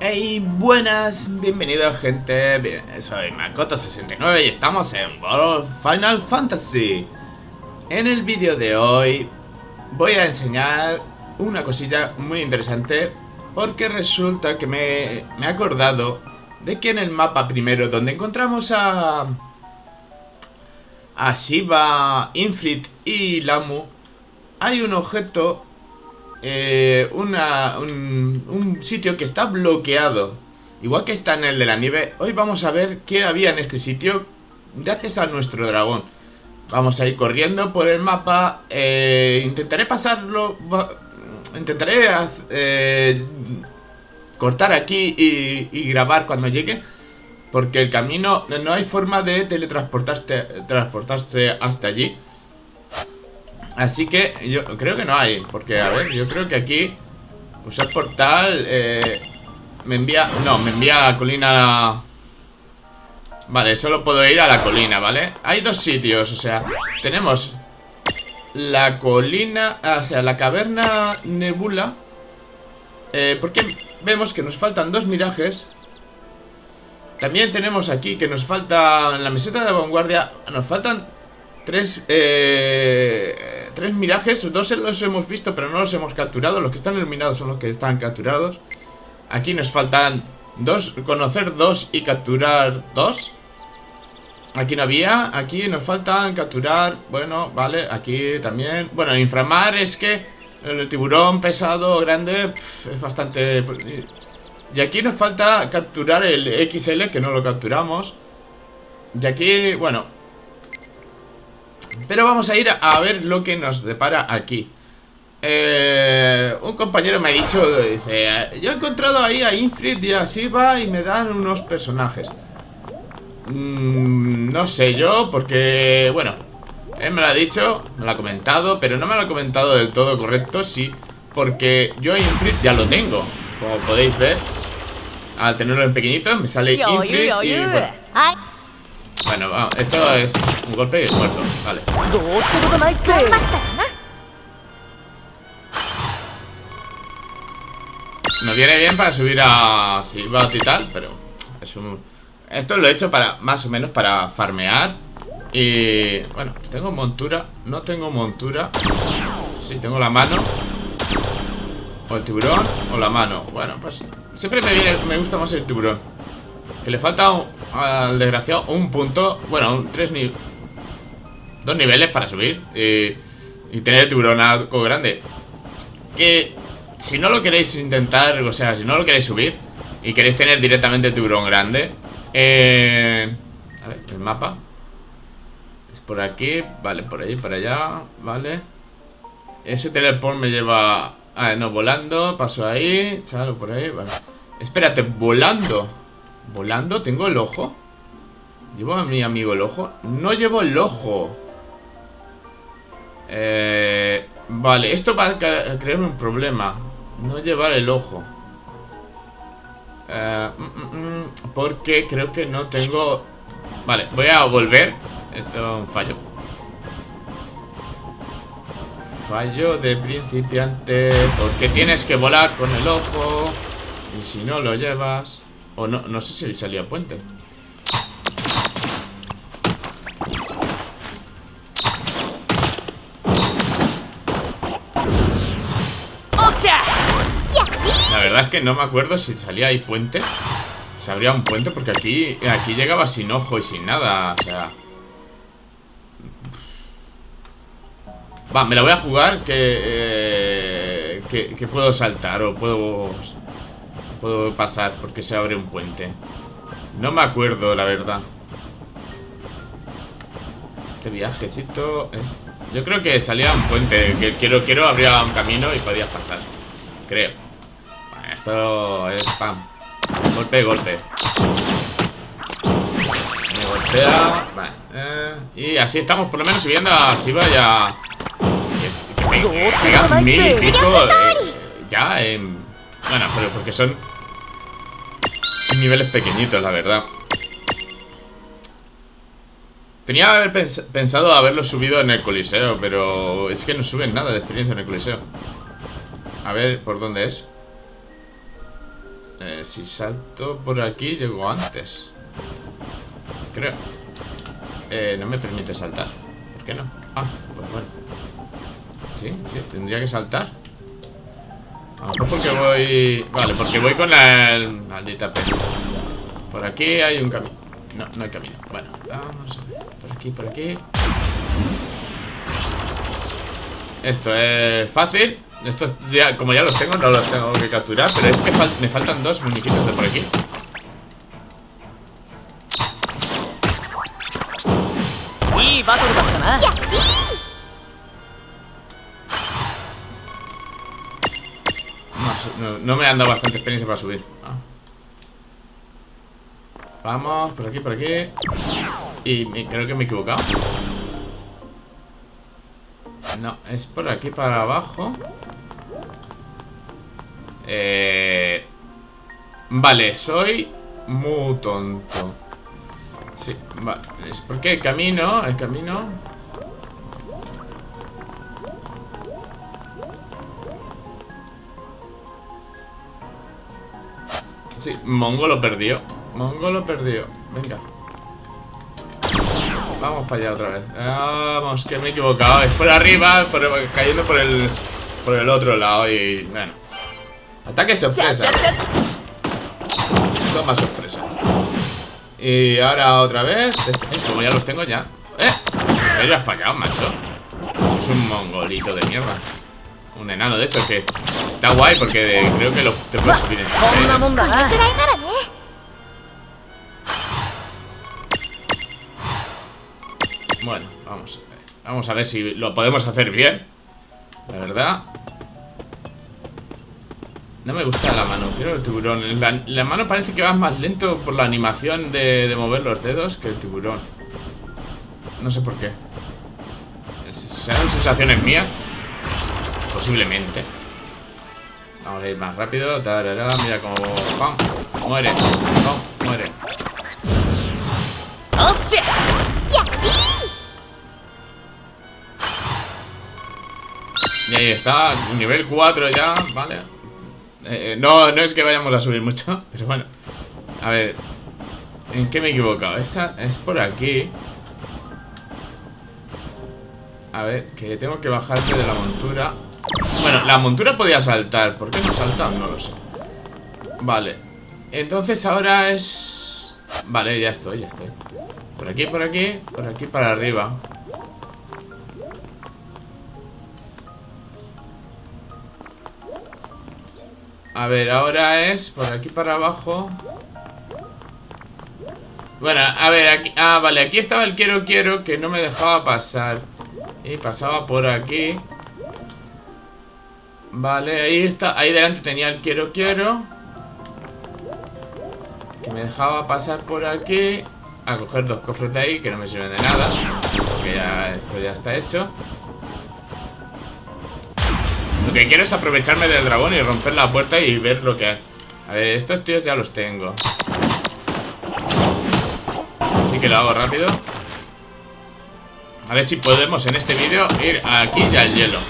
Hey, buenas, bienvenidos gente, soy Makoto69 y estamos en World of Final Fantasy. En el vídeo de hoy voy a enseñar una cosilla muy interesante, porque resulta que me he acordado de que en el mapa primero, donde encontramos a Shiva, Ifrit y Lamu, hay un objeto, un sitio que está bloqueado, igual que está en el de la nieve. Hoy vamos a ver qué había en este sitio gracias a nuestro dragón. Vamos a ir corriendo por el mapa, intentaré pasarlo, intentaré cortar aquí y grabar cuando llegue, porque el camino no hay forma de transportarse hasta allí. Así que yo creo que no hay, porque a ver, yo creo que aquí usar portal me envía a la colina. Vale, solo puedo ir a la colina, ¿vale? Hay dos sitios, o sea, tenemos la colina, o sea, la caverna Nebula, porque vemos que nos faltan dos mirajes. También tenemos aquí que nos falta, en la meseta de vanguardia, nos faltan tres mirajes. Dos los hemos visto pero no los hemos capturado. Los que están iluminados son los que están capturados. Aquí nos faltan dos, conocer dos y capturar dos. Aquí no había, aquí nos faltan capturar, bueno, vale, aquí también. Bueno, inframar es que el tiburón pesado, grande, es bastante. Y aquí nos falta capturar el XL, que no lo capturamos. Y aquí, bueno, pero vamos a ir a ver lo que nos depara aquí. Un compañero me ha dicho, dice, yo he encontrado ahí a Ifrit y a Shiva y me dan unos personajes. No sé yo, porque, bueno, él me lo ha dicho, me lo ha comentado, pero no me lo ha comentado del todo correcto, sí, porque yo a Ifrit ya lo tengo, como podéis ver. Al tenerlo en pequeñito me sale Ifrit y bueno, vamos, esto es un golpe y es muerto, vale. Me viene bien para subir a Shiva y tal, pero es esto lo he hecho para, más o menos, para farmear. Y bueno, tengo montura, no tengo montura. Sí, tengo la mano, o el tiburón, o la mano. Bueno, pues siempre me gusta más el tiburón, que le falta al desgraciado un punto. Bueno, dos niveles para subir y tener el tiburón algo grande. Que si no lo queréis intentar, o sea, si no lo queréis subir y queréis tener directamente el tiburón grande, a ver, el mapa es por aquí, vale, por ahí, para allá, vale. Ese teleport me lleva, no, volando, paso ahí, salgo por ahí, vale. Espérate, volando. ¿Volando? ¿Tengo el ojo? ¿Llevo a mi amigo el ojo? No llevo el ojo. Vale, esto va a crear un problema. No llevar el ojo. Porque creo que no tengo. Vale, voy a volver. Esto es un fallo. Fallo de principiante. Porque tienes que volar con el ojo. Y si no lo llevas. O no, no sé si salía a puente. La verdad es que no me acuerdo si salía ahí puente. Si habría un puente, porque aquí llegaba sin ojo y sin nada. O sea, va, me la voy a jugar que puedo saltar o puedo pasar porque se abre un puente. No me acuerdo, la verdad. Este viajecito es... Yo creo que salía un puente, que quiero abría un camino y podías pasar, creo. Bueno, esto es spam. Golpe, golpe. Me golpea. Vale. Y así estamos por lo menos subiendo a Shiva ya. Que pega 1000 y pico ya en... Bueno, pero porque son niveles pequeñitos, la verdad. Tenía haber pensado haberlo subido en el Coliseo, pero es que no suben nada de experiencia en el Coliseo. A ver, ¿por dónde es? Si salto por aquí, llego antes. Creo. No me permite saltar. ¿Por qué no? Ah, pues bueno. Sí, tendría que saltar. A lo mejor porque voy... Vale, porque voy con la maldita pena. Por aquí hay un camino. No, no hay camino. Bueno, vamos a ver. Por aquí. Esto es fácil. Estos ya, como ya los tengo, no los tengo que capturar. Pero es que me faltan dos muñequitos de por aquí. No me han dado bastante experiencia para subir. Vamos, por aquí. Y creo que me he equivocado. No, es por aquí para abajo. Vale, soy muy tonto. Sí, vale. Es porque el camino. Sí, Mongo lo perdió. Venga. Vamos para allá otra vez. Vamos, que me he equivocado. Es por arriba, cayendo por el otro lado. Y bueno. Ataque sorpresa. Toma sorpresa. Y ahora otra vez. Como ya los tengo ya. ¿En serio has fallado, macho? Es un mongolito de mierda. Un enano de estos que está guay porque creo que te puedes subir en Bueno, vamos a ver si lo podemos hacer bien. La verdad. No me gusta la mano, quiero el tiburón. La mano parece que va más lento por la animación de mover los dedos que el tiburón. No sé por qué. ¿Serán sensaciones mías? Posiblemente. Vamos a ir más rápido. Tarara, mira como... ¡Pam! Muere. ¡Pam! Muere. Y ahí está, nivel 4 ya, vale. No es que vayamos a subir mucho, pero bueno. A ver, ¿en qué me he equivocado? Esa es por aquí. A ver, que tengo que bajarme de la montura. Bueno, la montura podía saltar. ¿Por qué no salta? No lo sé. Vale, entonces ahora es... Vale, ya estoy. Por aquí para arriba. A ver, ahora es por aquí para abajo. Bueno, a ver, aquí... Ah, vale, aquí estaba el quiero que no me dejaba pasar. Y pasaba por aquí. Vale, ahí está. Ahí delante tenía el quiero que me dejaba pasar por aquí. A coger dos cofres de ahí que no me sirven de nada. Porque ya esto ya está hecho. Lo que quiero es aprovecharme del dragón y romper la puerta y ver lo que hay. A ver, estos tíos ya los tengo. Así que lo hago rápido. A ver si podemos en este vídeo ir aquí y al hielo.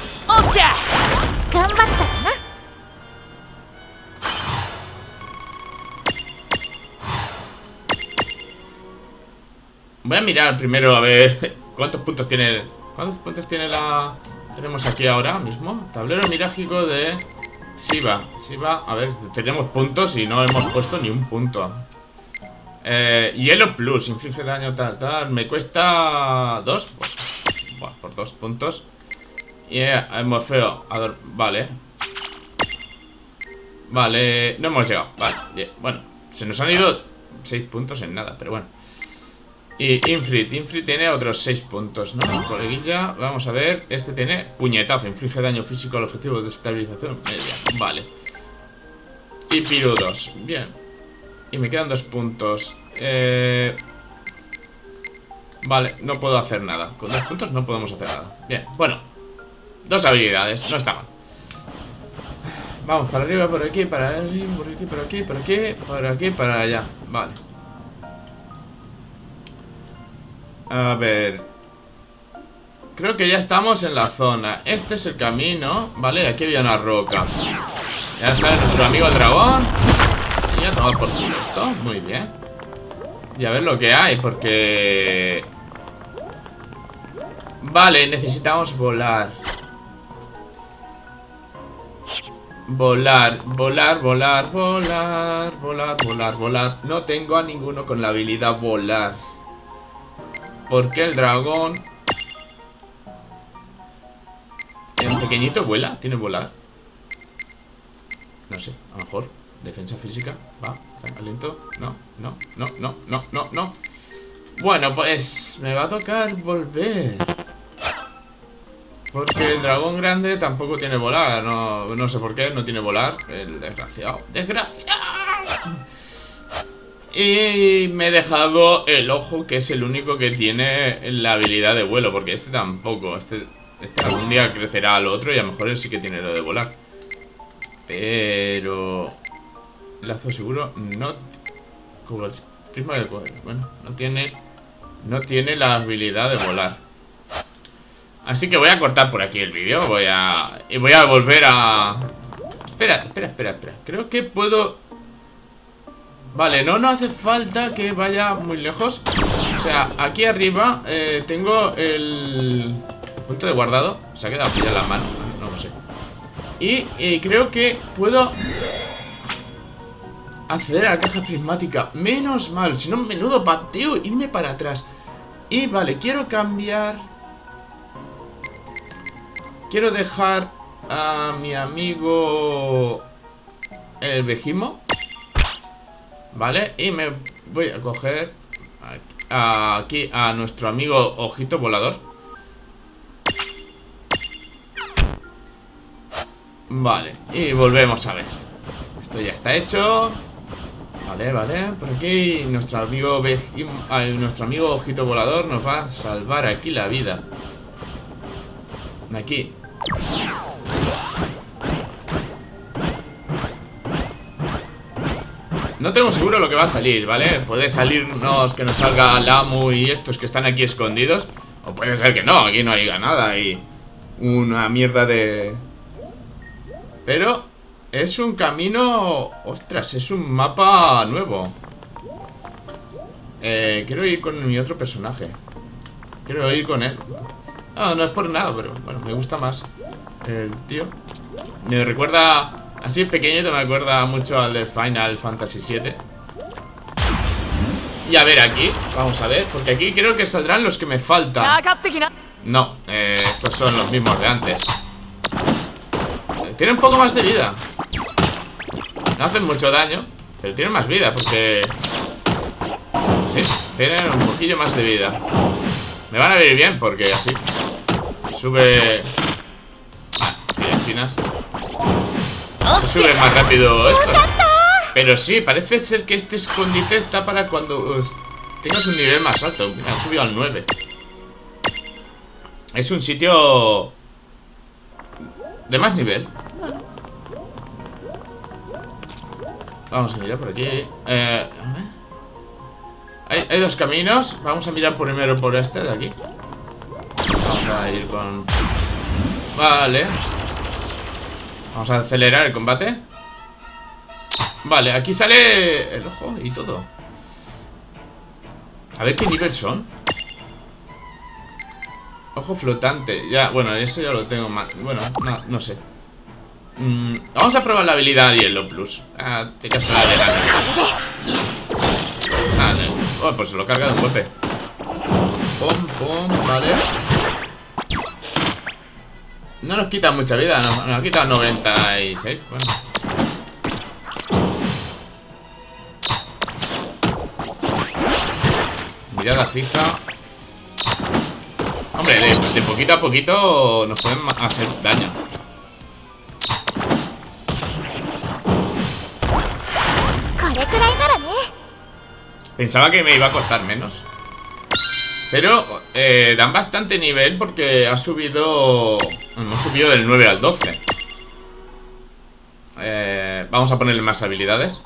Voy a mirar primero a ver cuántos puntos tiene. ¿Cuántos puntos tiene la...? Tenemos aquí ahora mismo. Tablero mirágico de Shiva. A ver, tenemos puntos y no hemos puesto ni un punto. Hielo Plus, inflige daño tal. Me cuesta 2. Pues, bueno, por 2 puntos. Y Morfeo. Vale. Vale, no hemos llegado. Vale, bien. Bueno, se nos han ido 6 puntos en nada, pero bueno. Y Infrit tiene otros 6 puntos, ¿no? Coleguilla, vamos a ver. Este tiene puñetazo, inflige daño físico al objetivo de estabilización media. Vale. Y Piru 2, bien. Y me quedan 2 puntos. Vale, no puedo hacer nada. Con 2 puntos no podemos hacer nada. Bien, bueno. 2 habilidades, no está mal. Vamos para arriba, por aquí, por aquí, para allá. Vale. A ver. Creo que ya estamos en la zona. Este es el camino, ¿vale? Aquí había una roca. Ya sabes, nuestro amigo el dragón. Y a tomar por culo esto. Muy bien. Y a ver lo que hay, porque... Vale, necesitamos volar. Volar, volar, volar, volar, volar, volar, volar. No tengo a ninguno con la habilidad volar. Porque el dragón... ¿El pequeñito vuela? ¿Tiene volar? No sé, a lo mejor. Defensa física. Va, aliento. No, no, no, no, no, no, no. Bueno, pues me va a tocar volver. Porque el dragón grande tampoco tiene volar. No sé por qué, no tiene volar. El desgraciado. ¡Desgraciado! Y me he dejado el ojo, que es el único que tiene la habilidad de vuelo. Porque este tampoco. Este algún día crecerá al otro y a lo mejor él sí que tiene lo de volar. Pero... Lazo seguro no... Como el prisma del poder. Bueno, no tiene la habilidad de volar. Así que voy a cortar por aquí el vídeo. Voy a volver a... Espera. Creo que puedo... Vale, no hace falta que vaya muy lejos. O sea, aquí arriba tengo el punto de guardado. Se ha quedado pillado en la mano. No lo sé. Y creo que puedo acceder a la caja prismática. Menos mal, si no, menudo pateo, irme para atrás. Y vale, quiero cambiar. Quiero dejar a mi amigo el Vegimo. Vale, y me voy a coger aquí a nuestro amigo Ojito Volador. Vale, y volvemos a ver. Esto ya está hecho. Vale, por aquí nuestro amigo nuestro amigo Ojito Volador nos va a salvar aquí la vida. Aquí. No tengo seguro lo que va a salir, ¿vale? Puede salirnos que nos salga Lamu y estos que están aquí escondidos. O puede ser que no, aquí no haya nada y una mierda de... Pero es un camino... Ostras, es un mapa nuevo. Quiero ir con mi otro personaje. Quiero ir con él. No es por nada, pero bueno, me gusta más el tío. Me recuerda... Así pequeñito me acuerda mucho al de Final Fantasy VII. Y a ver aquí, vamos a ver, porque aquí creo que saldrán los que me faltan. No, estos son los mismos de antes. Tienen un poco más de vida. No hacen mucho daño, pero tienen más vida porque... Sí, tienen un poquillo más de vida. Me van a venir bien porque así sube... tienen chinas. Se sube más rápido esto. Pero sí, parece ser que este escondite está para cuando tengas un nivel más alto. Han subido al 9. Es un sitio de más nivel. Vamos a mirar por aquí. Hay dos caminos. Vamos a mirar primero por este de aquí. Vamos a ir con... Vale. Vamos a acelerar el combate. Vale, aquí sale el ojo y todo. A ver qué nivel son. Ojo flotante. Ya, bueno, eso ya lo tengo más. Bueno, no sé. Vamos a probar la habilidad Hielo Plus. Te caso la de la... Oh, pues se lo carga de un golpe. Pum, vale. No nos quita mucha vida, nos quita 96. Bueno. Mirada fija. Hombre, de poquito a poquito nos pueden hacer daño. Pensaba que me iba a costar menos. Pero dan bastante nivel porque ha subido... Hemos subido del 9 al 12. Vamos a ponerle más habilidades.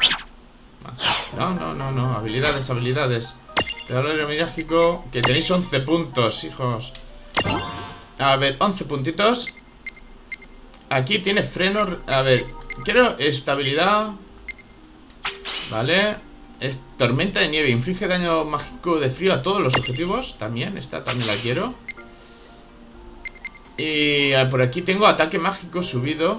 No, habilidades. Pedalero mágico. Que tenéis 11 puntos, hijos. A ver, 11 puntitos. Aquí tiene freno. A ver, quiero estabilidad. Vale. Es tormenta de nieve. Inflige daño mágico de frío a todos los objetivos. También, esta también la quiero. Y por aquí tengo ataque mágico subido.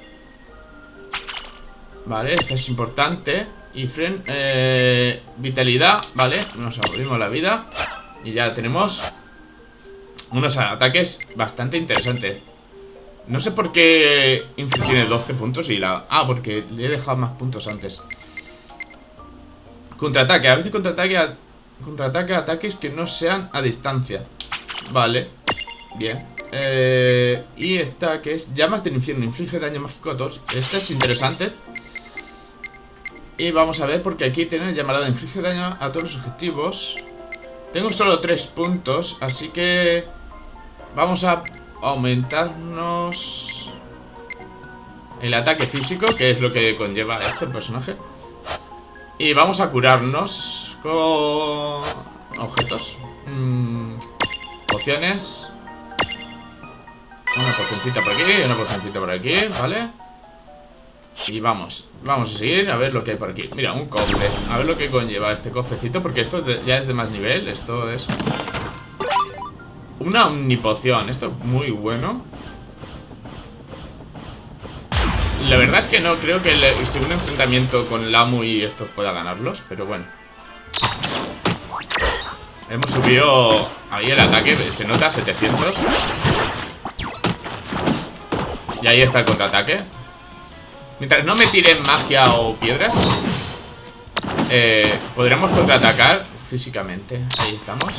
Vale, esta es importante. Y vitalidad, vale. Nos abrimos la vida. Y ya tenemos unos ataques bastante interesantes. No sé por qué Infri tiene 12 puntos y la... Ah, porque le he dejado más puntos antes. Contraataque, a veces contraataque a ataques que no sean a distancia. Vale, bien. Y esta que es llamas del infierno, inflige daño mágico a todos. Esta es interesante. Y vamos a ver, porque aquí tiene llamarada, inflige daño a todos los objetivos. Tengo solo 3 puntos, así que vamos a aumentarnos el ataque físico, que es lo que conlleva este personaje. Y vamos a curarnos con objetos, pociones. Una pocioncita por aquí, una pocioncita por aquí, ¿vale? Y vamos a seguir a ver lo que hay por aquí. Mira, un cofre, a ver lo que conlleva este cofrecito, porque esto ya es de más nivel. Esto es una omnipoción, esto es muy bueno. La verdad es que no creo que si un enfrentamiento con Lamu y esto pueda ganarlos, pero bueno. Hemos subido ahí el ataque, se nota, 700. Y ahí está el contraataque. Mientras no me tiren magia o piedras, podremos contraatacar físicamente. Ahí estamos.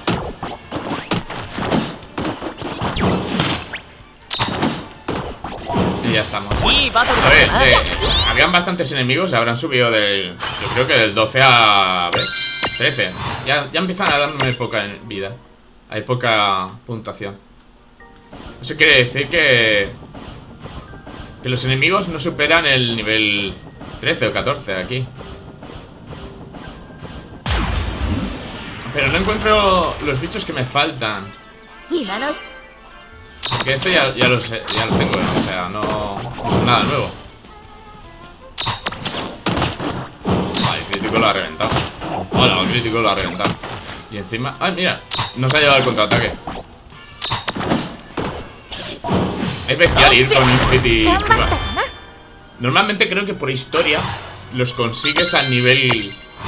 Y ya estamos. A ver, habían bastantes enemigos. Habrán subido del... Yo creo que del 12 a... ver, 13. Ya empiezan a darme poca vida. Hay poca puntuación. Eso quiere decir que los enemigos no superan el nivel 13 o 14 aquí. Pero no encuentro los bichos que me faltan. Porque esto ya lo sé, ya lo tengo, ¿no? O sea, no es nada nuevo. Vale, el crítico lo ha reventado. Hola, el crítico lo ha reventado. Y encima... ¡Ay, mira! Nos ha llevado el contraataque. Es bestial ir con Infinity Shiva. Normalmente creo que por historia los consigues al nivel...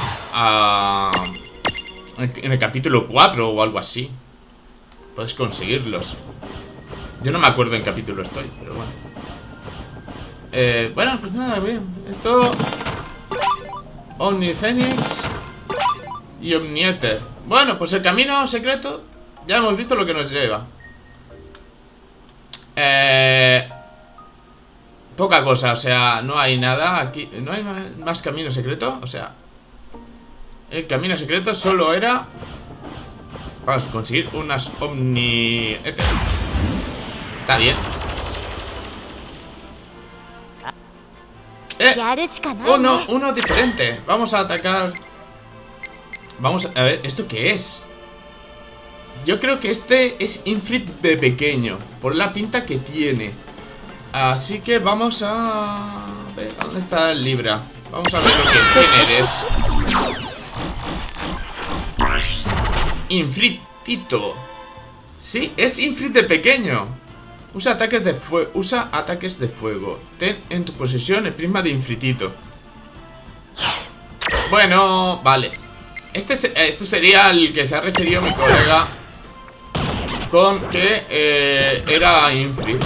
en el capítulo 4 o algo así. Puedes conseguirlos. Yo no me acuerdo en qué capítulo estoy, pero bueno. Bueno, pues nada, bien. Esto... Omnifénix y Omniéter. Bueno, pues el camino secreto ya hemos visto lo que nos lleva. Poca cosa, o sea, no hay nada aquí. No hay más camino secreto, o sea, el camino secreto solo era para conseguir unas Omniéter. Está bien. Uno diferente. Vamos a atacar. Vamos a ver, ¿esto qué es? Yo creo que este es Infrit de pequeño, por la pinta que tiene. Así que vamos a ver, ¿dónde está el Libra? Vamos a ver quién eres. Infritito. Sí, es Infrit de pequeño. Usa ataques de fuego. Ten en tu posesión el prisma de Infritito. Bueno, vale. Este sería el que se ha referido mi colega con que era Infrit.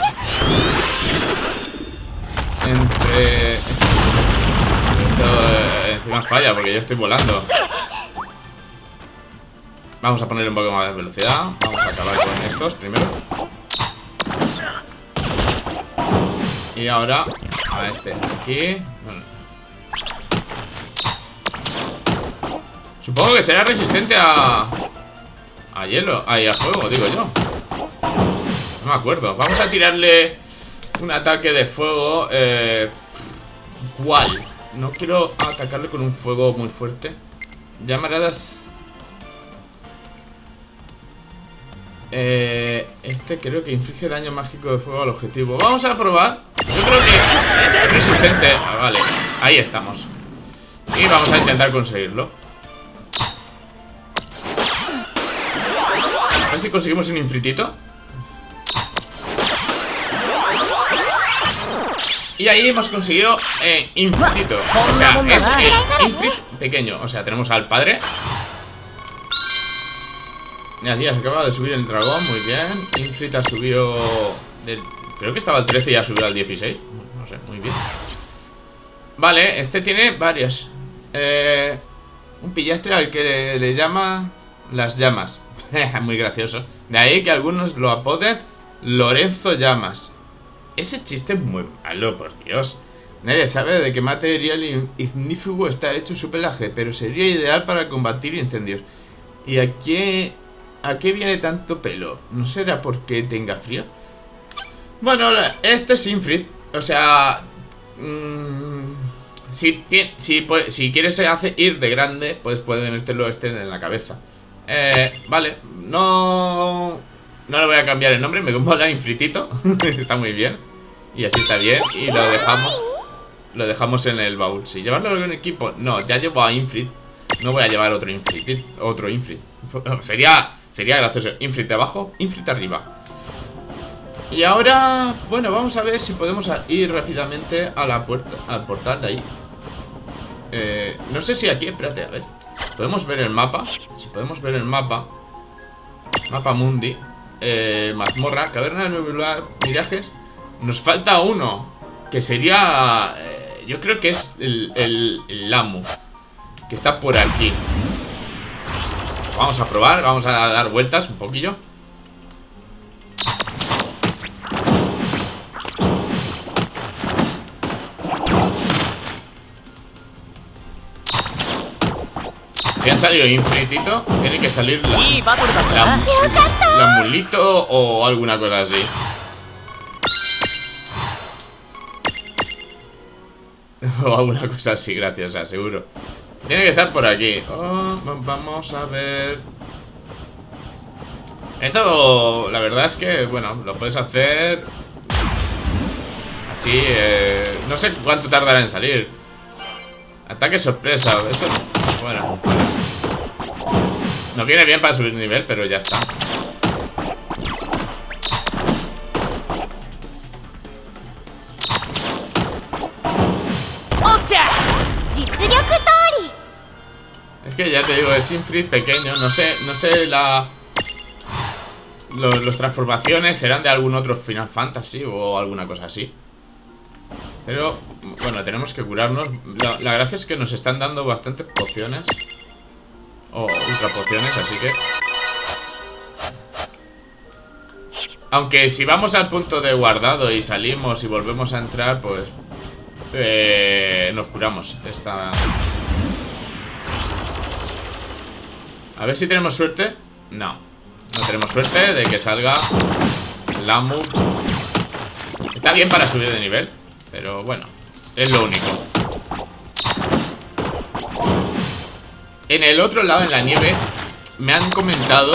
Esto encima falla porque yo estoy volando. Vamos a ponerle un poco más de velocidad. Vamos a acabar con estos primero. Y ahora a este aquí. Bueno. Supongo que será resistente a hielo, a fuego, digo yo. No me acuerdo. Vamos a tirarle un ataque de fuego. ¿Cuál? No quiero atacarle con un fuego muy fuerte. Llamaradas. Este creo que inflige daño mágico de fuego al objetivo. Vamos a probar. Yo creo que es resistente. Vale, ahí estamos. Y vamos a intentar conseguirlo. A ver si conseguimos un infritito. Y ahí hemos conseguido infritito. O sea, es el infrit pequeño. O sea, tenemos al padre. Y así ya se acaba de subir el dragón. Muy bien. Infrit ha subido creo que estaba al 13 y ha subido al 16. No sé, muy bien. Vale, este tiene varias. Un pillastre al que le llama las llamas. Muy gracioso. De ahí que algunos lo apoden Lorenzo Llamas. Ese chiste es muy malo, por Dios. Nadie sabe de qué material ignífugo está hecho su pelaje, pero sería ideal para combatir incendios. ¿Y a qué viene tanto pelo? ¿No será porque tenga frío? Bueno, este es Infrit. O sea... si quieres ir de grande, pues puedes meterlo en la cabeza. Vale, no le voy a cambiar el nombre, me mola Infritito. Está muy bien. Y así está bien. Y lo dejamos en el baúl. Si llevarlo en equipo, no, ya llevo a Infrit. No voy a llevar otro Infrit. Sería gracioso. Infrit abajo, Infrit arriba. Y ahora, bueno, vamos a ver si podemos ir rápidamente a la puerta, al portal de ahí. No sé si aquí, espérate, a ver. Podemos ver el mapa. Si podemos ver el mapa. Mapa mundi. Mazmorra, caverna de nebular, mirajes. Nos falta uno. Que sería... yo creo que es el Lamu. Que está por aquí. Vamos a probar, vamos a dar vueltas un poquillo. Si han salido Infritito, tiene que salir la mulito o alguna cosa así. O alguna cosa así graciosa, seguro. Tiene que estar por aquí. Vamos a ver. Esto, la verdad es que, bueno, lo puedes hacer así, no sé cuánto tardará en salir. Ataque sorpresa. Esto, bueno, no viene bien para subir nivel, pero ya está. Es que ya te digo, es Infrit pequeño. No sé los transformaciones serán de algún otro Final Fantasy o alguna cosa así. Pero, bueno, tenemos que curarnos. La gracia es que nos están dando bastantes pociones. O ultra pociones, así que... Aunque si vamos al punto de guardado y salimos y volvemos a entrar, pues... nos curamos. A ver si tenemos suerte. No tenemos suerte de que salga Lamu. Está bien para subir de nivel, pero bueno, es lo único. En el otro lado, en la nieve, me han comentado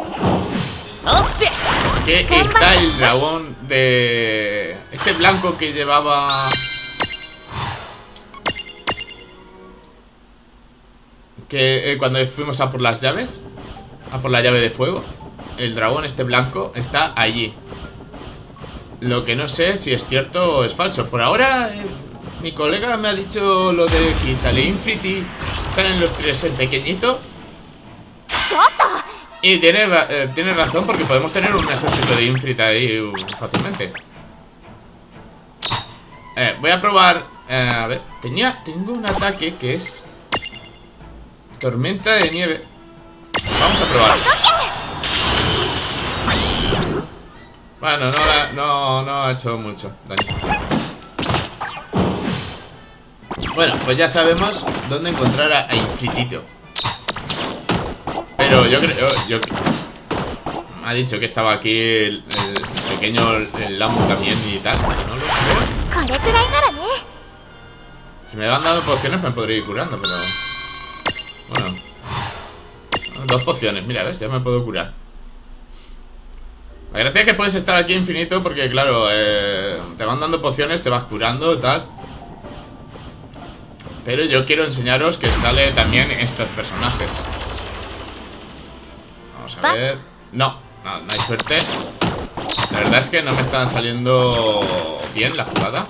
que está el dragón de... Este blanco que llevaba... Que cuando fuimos a por las llaves, a por la llave de fuego, el dragón este blanco está allí. Lo que no sé si es cierto o es falso. Por ahora, mi colega me ha dicho lo de que sale Infrit y salen los tres en pequeñito. Y tiene razón, porque podemos tener un ejército de Infrit ahí fácilmente. Voy a probar. A ver, tengo un ataque que es tormenta de nieve. Vamos a probar. Bueno, no ha hecho mucho daño. Bueno, pues ya sabemos dónde encontrar a Infritito. Pero yo creo... Me ha dicho que estaba aquí el pequeño Lamu también y tal. No lo sé. Si me van dando pociones me podría ir curando, pero... Bueno, 2 pociones, mira, ves, ya me puedo curar. La gracia es que puedes estar aquí infinito porque, claro, te van dando pociones, te vas curando y tal. Pero yo quiero enseñaros que sale también estos personajes. Vamos a ver. No hay suerte. La verdad es que no me está saliendo bien la jugada.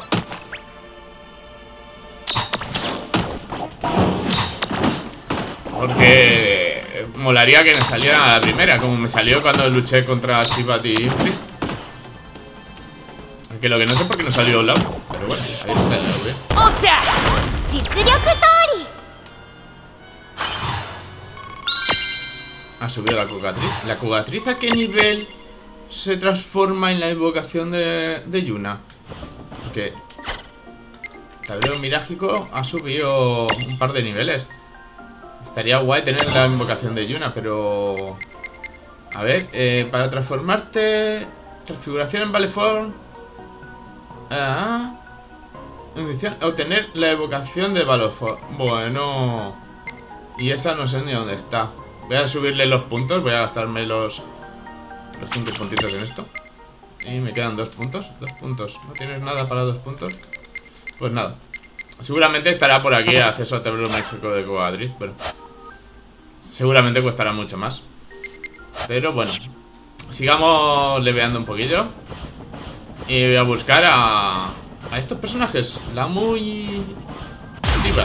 Porque molaría que me saliera a la primera, como me salió cuando luché contra Shibat y Ifrit. Aunque lo que no sé por qué no salió Lau. Pero bueno, ahí sale Lau, ¿eh? Ha subido la Cugatriz. ¿La Cugatriz a qué nivel se transforma en la invocación de Yuna? Porque Tablero Mirágico ha subido un par de niveles. Estaría guay tener la invocación de Yuna, pero... A ver, para transformarte... Transfiguración en Valeform... obtener la evocación de Valeform. Bueno... Y esa no sé ni dónde está. Voy a subirle los puntos, voy a gastarme los 5 puntitos en esto. Y me quedan 2 puntos. 2 puntos. ¿No tienes nada para 2 puntos? Pues nada. Seguramente estará por aquí acceso a tablero mágico de Cugatriz, pero seguramente costará mucho más. Pero bueno, sigamos leveando un poquillo. Y voy a buscar a estos personajes, Lamu y Shiva.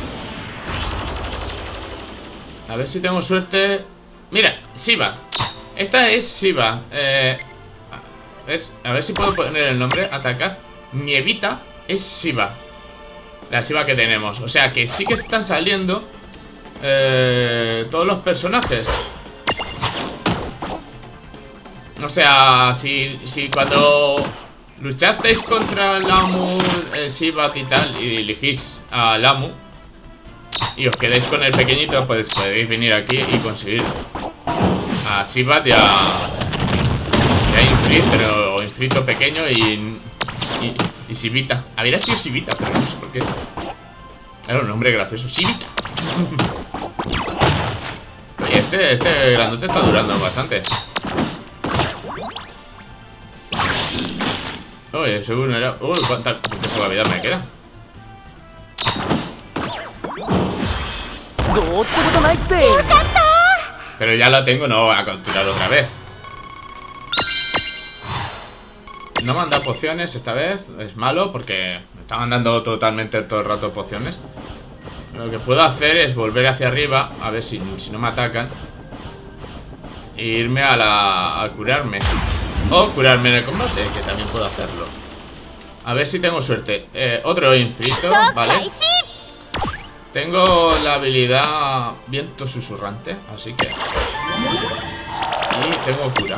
A ver si tengo suerte. Mira, Shiva. Esta es Shiva. A ver si puedo poner el nombre. Atacar. Nievita es Shiva. La Shiva que tenemos. O sea que sí que están saliendo todos los personajes. O sea, si cuando luchasteis contra Lamu, Shiva y tal, y elegís a Lamu y os quedáis con el pequeñito, pues podéis venir aquí y conseguir a Shiva y a Ifrit, pero Ifrito pequeño y Shivita. Habría sido Shivita, pero no sé por qué. Era un nombre gracioso. Shivita. Oye, este grandote está durando bastante. Oye, seguro era... Uy, ¿cuánta suavidad me queda? Pero ya lo tengo, no voy a capturar otra vez. No me han dado pociones esta vez. Es malo porque me estaban dando totalmente todo el rato pociones. Lo que puedo hacer es volver hacia arriba. A ver si no me atacan. E irme a curarme. O curarme en el combate, que también puedo hacerlo. A ver si tengo suerte. Otro infinito, vale. Tengo la habilidad viento susurrante, así que... Y tengo cura.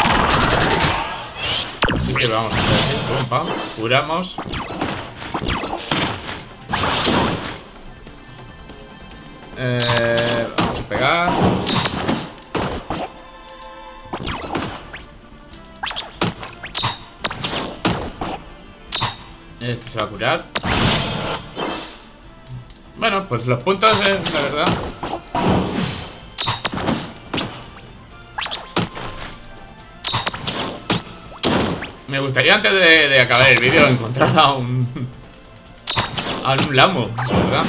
Así que vamos a hacer así, pum, pam, curamos. Vamos a pegar. Este se va a curar. Bueno, pues los puntos, la verdad. Me gustaría antes de acabar el vídeo encontrar a un Lamu, ¿verdad?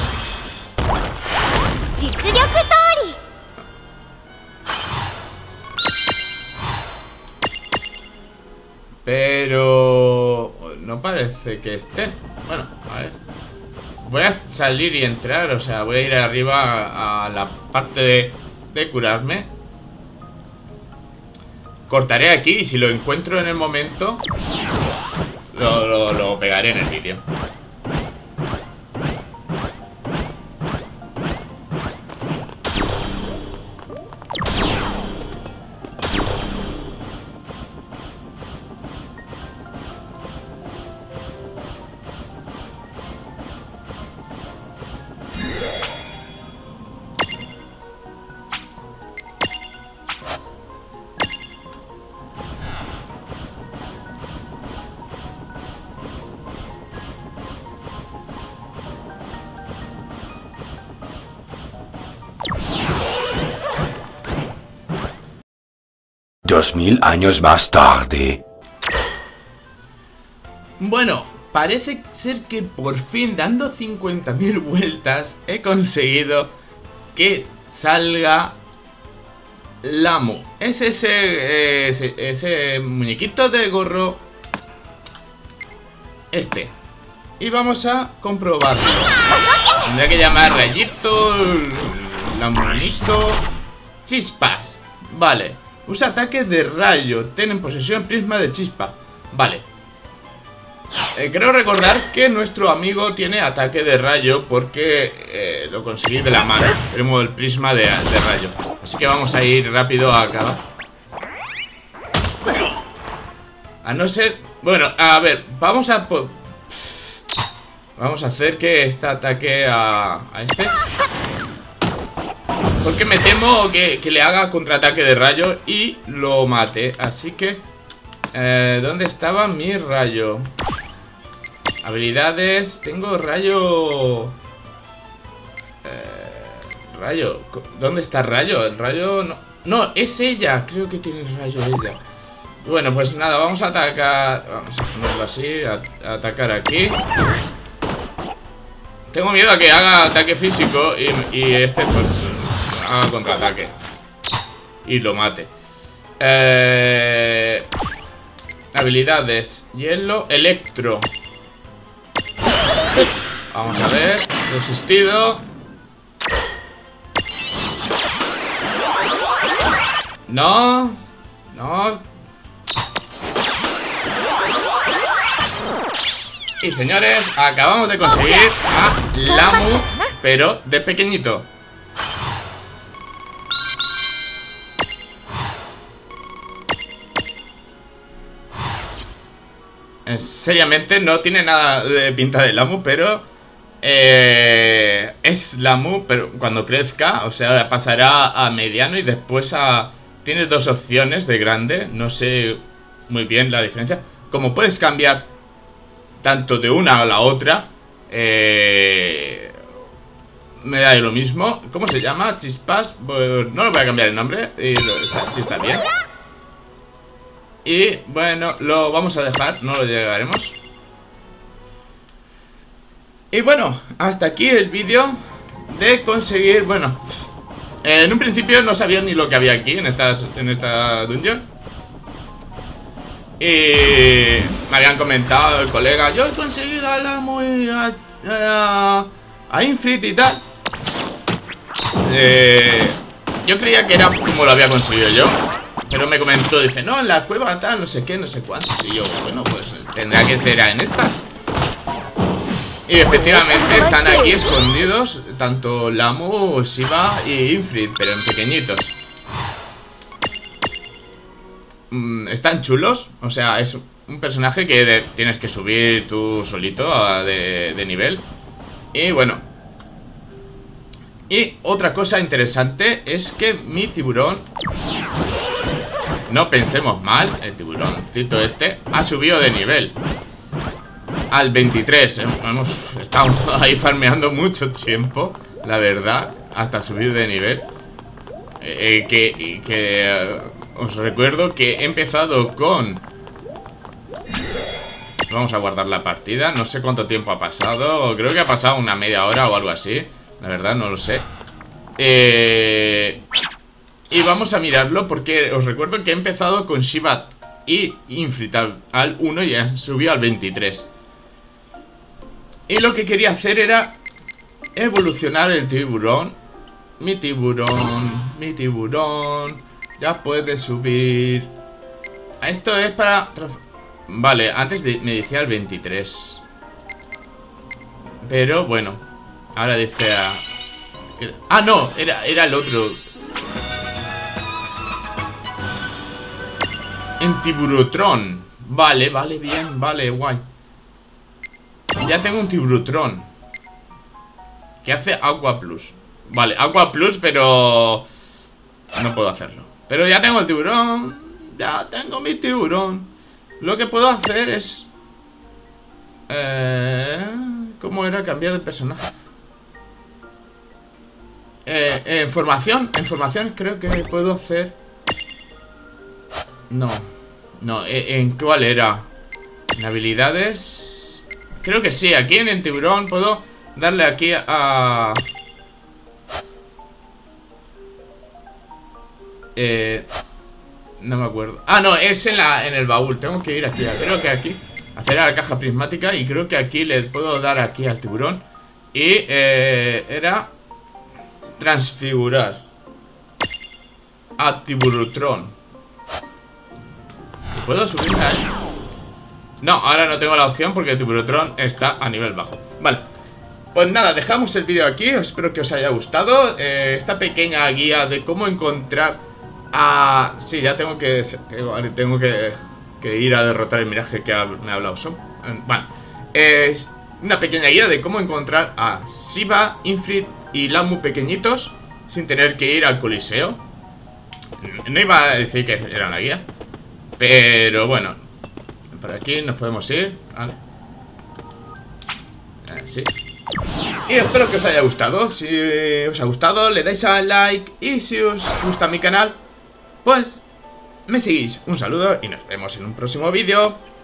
Pero no parece que esté. Bueno, a ver. Voy a salir y entrar, o sea, voy a ir arriba a la parte de curarme. Cortaré aquí y si lo encuentro en el momento lo pegaré en el vídeo. $2000 años más tarde. Bueno, parece ser que por fin, dando 50.000 vueltas, he conseguido que salga Lamu. Es ese muñequito de gorro. Y vamos a comprobarlo. Tendré que llamar Rayito, Lamunito, Chispas. Vale. Usa ataque de rayo. Ten en posesión prisma de chispa. Vale. Creo recordar que nuestro amigo tiene ataque de rayo porque lo conseguí de la mano. Tenemos el prisma de rayo. Así que vamos a ir rápido a acabar. A no ser... Bueno, a ver, vamos a hacer que este ataque a este. Porque me temo que le haga contraataque de rayo y lo mate. Así que... ¿dónde estaba mi rayo? Habilidades... Tengo rayo... rayo... ¿Dónde está rayo? El rayo... No, no, es ella. Creo que tiene rayo ella. Bueno, pues nada, vamos a atacar. Vamos a ponerlo así, a atacar aquí. Tengo miedo a que haga ataque físico y este pues haga contraataque y lo mate. Habilidades: hielo, electro. Vamos a ver, resistido. No, no. Y señores, acabamos de conseguir a Lamu, pero de pequeñito. Seriamente no tiene nada de pinta de Lamu, pero es Lamu, pero cuando crezca, o sea, pasará a mediano y después a... Tienes dos opciones de grande, no sé muy bien la diferencia. Como puedes cambiar tanto de una a la otra, me da lo mismo. ¿Cómo se llama? Chispas. Pues no le voy a cambiar el nombre. Y sí está bien. Y bueno, lo vamos a dejar. No lo llegaremos. Y bueno, hasta aquí el vídeo de conseguir... Bueno, en un principio no sabía ni lo que había aquí en esta dungeon. Y me habían comentado el colega: yo he conseguido a Lamu y a Infrit y tal. Yo creía que era como lo había conseguido yo, pero me comentó, dice, no, en la cueva tal, no sé qué, no sé cuántos. Y yo, bueno, pues tendrá que ser en esta. Y efectivamente están aquí escondidos tanto Lamu, Shiva y Infrit, pero en pequeñitos. Están chulos, o sea, es un personaje que tienes que subir tú solito de nivel. Y bueno. Y otra cosa interesante es que mi tiburón, no pensemos mal, el tiburóncito este ha subido de nivel al 23. Hemos estado ahí farmeando mucho tiempo, la verdad, hasta subir de nivel. Os recuerdo que he empezado con... Vamos a guardar la partida. No sé cuánto tiempo ha pasado. Creo que ha pasado una media hora o algo así. La verdad no lo sé. Y vamos a mirarlo porque os recuerdo que he empezado con Shiva y Infrit al 1 y ya subió al 23. Y lo que quería hacer era evolucionar el tiburón. Mi tiburón ya puede subir. Esto es para... Vale, antes me decía el 23. Pero bueno, ahora dice a... Ah, no, era el otro. En Tiburotron. Vale, vale, bien, vale, guay. Ya tengo un Tiburotron que hace Aqua Plus. Vale, Aqua Plus, pero no puedo hacerlo. Pero ya tengo el tiburón. Ya tengo mi tiburón. Lo que puedo hacer es... ¿cómo era cambiar el personaje? En formación creo que puedo hacer... No, ¿en cuál era? En habilidades... Creo que sí, aquí en el tiburón puedo darle aquí a... no me acuerdo. Ah, no, es en el baúl. Tengo que ir aquí, creo que aquí hacer a la caja prismática. Y creo que aquí le puedo dar aquí al tiburón. Y era transfigurar a Tiburutron. ¿Puedo subir a él? No, ahora no tengo la opción porque el Tiburutron está a nivel bajo. Vale, pues nada, dejamos el vídeo aquí. Espero que os haya gustado esta pequeña guía de cómo encontrar a... Sí, ya tengo que ir a derrotar el miraje que me ha hablado Som. Vale, es una pequeña guía de cómo encontrar a Shiva, Ifrit y Lamu pequeñitos sin tener que ir al Coliseo. No iba a decir que era una guía, pero bueno, por aquí nos podemos ir. Vale. Sí. Y espero que os haya gustado. Si os ha gustado, le dais al like. Y si os gusta mi canal, pues me seguís. Un saludo y nos vemos en un próximo vídeo.